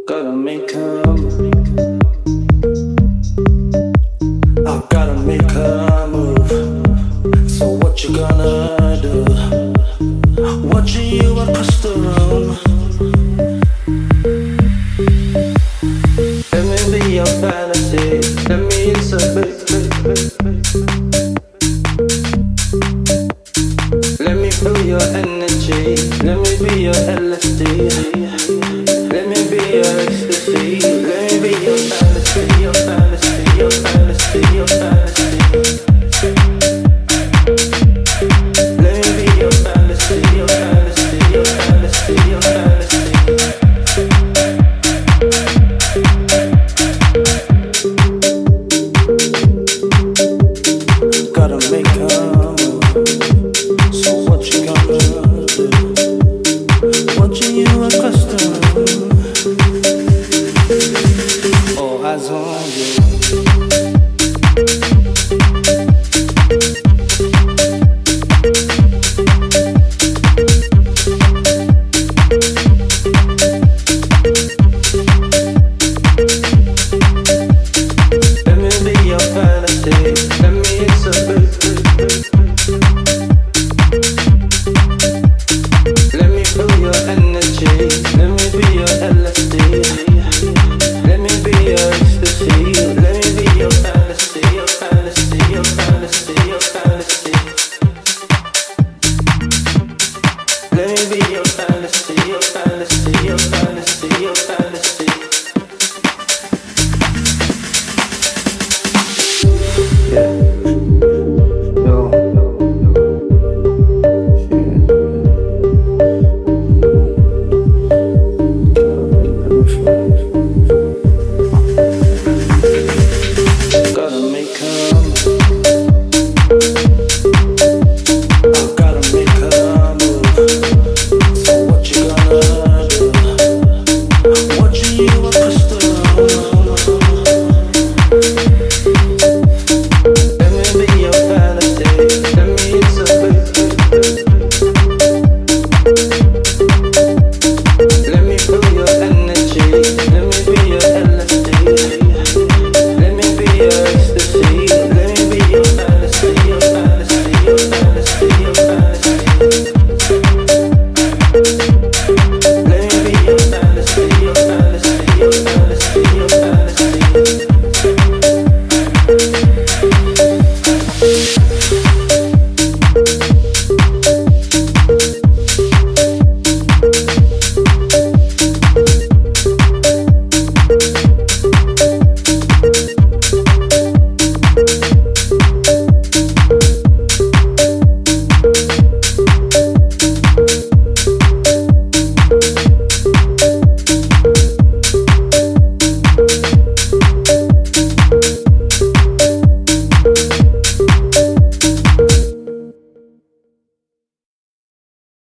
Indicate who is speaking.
Speaker 1: Gotta make a move. I gotta make a move. So what you gonna do? Watching you across the room. Let me be your fantasy. Let me insert. Let me feel your energy. Let me be your LSD. Let me be your ecstasy. Let me be your fantasy, your fantasy, your fantasy, your fantasy. Let me be your fantasy, your fantasy, your fantasy, your fantasy. Gotta make a move. So what you gonna do? Watching you across the room. All eyes on you. Let me be your fantasy. Let me insert. Let me feel your energy. Let me be your LSD. Let me be your ecstasy. Let me be your fantasy, your fantasy, your fantasy, your fantasy. Let me be your fantasy, your fantasy, your fantasy, your